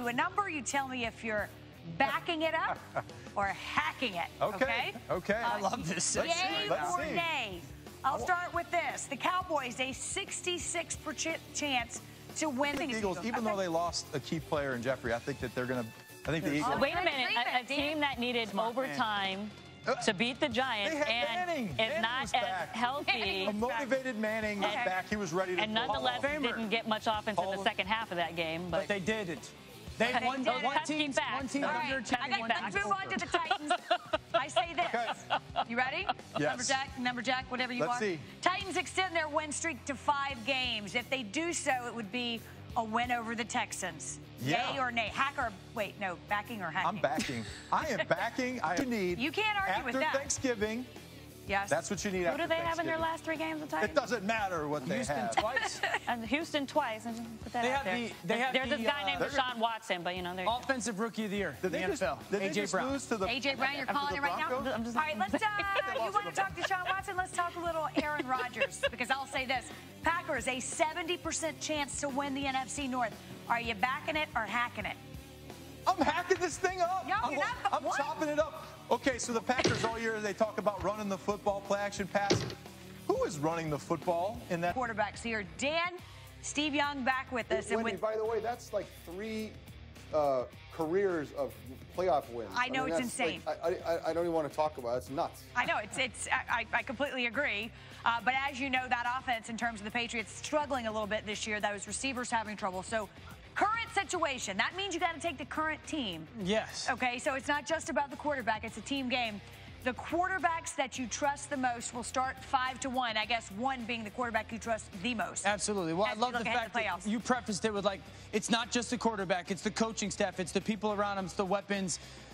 you a number. You tell me if you're backing it up or hacking it. Okay. I love this. Yay or nay? I'll start with this. The Cowboys, a 66% chance to win the Eagles, even though they lost a key player in Jeffrey, I think that they're going to. I think the Eagles. Wait a minute. A team that needed overtime to beat the Giants and is not as healthy. A motivated Manning was back. He was ready to. And nonetheless, didn't get much offense in the second half of that game. But they didn't. They won one team under 10. Let's move on to the Titans. I say this. You ready? Yes. Numberjack, whatever you Let's are. see. Titans extend their win streak to 5 games. If they do so, it would be a win over the Texans. Yeah. Yay or nay? Backing or hacking? I'm backing. I am backing. You can't argue with that. After Thanksgiving. Yes. That's what you need. Who do they have in their last 3 games? The Titans. It doesn't matter what they have. Houston twice. And Houston twice. And put that out there. There's this guy named Deshaun Watson, but they're Offensive Rookie of the Year in the NFL. AJ Brown. AJ Brown, you're calling it right now? All right, let's. You want to talk to Deshaun Watson? Let's talk a little Aaron Rodgers, because I'll say this: Packers, a 70% chance to win the NFC North. Are you backing it or hacking it? I'm hacking this thing up. No, you're not. I'm chopping it up. Okay, so the Packers all year, they talk about running the football, play action pass. Who is running the football in that? Quarterbacks here. Dan, Steve Young back with us. Wendy, by the way, that's like 3 careers of playoff wins. I know, it's insane. Like, I don't even want to talk about it. It's nuts. I know. I completely agree. But as you know, that offense in terms of the Patriots struggling a little bit this year. Those receivers having trouble. So current situation, that means you got to take the current team. Yes. Okay, so it's not just about the quarterback. It's a team game. The quarterbacks that you trust the most will start 5-1. I guess 1 being the quarterback you trust the most. Absolutely. Well, I love the fact that you prefaced it with, like, it's not just the quarterback. It's the coaching staff. It's the people around him. It's the weapons.